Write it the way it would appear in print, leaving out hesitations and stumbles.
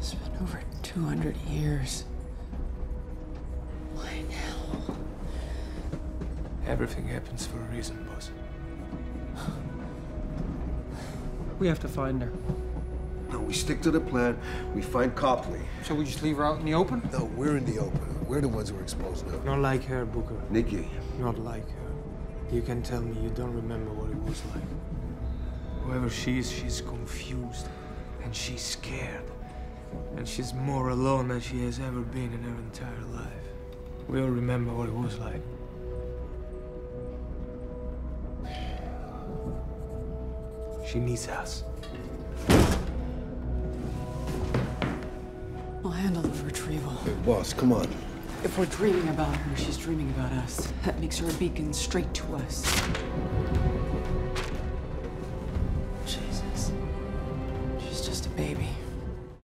It's been over 200 years. Why now? Everything happens for a reason, boss. We have to find her. No, we stick to the plan. We find Copley. So we just leave her out in the open? No, we're in the open. We're the ones who are exposed now. Not like her, Booker. Nikki. Not like her. You can tell me you don't remember what it was like. Whoever she is, she's confused. And she's scared. And she's more alone than she has ever been in her entire life. We all remember what it was like. She needs us. I'll handle the retrieval. Hey, boss, come on. If we're dreaming about her, she's dreaming about us. That makes her a beacon straight to us.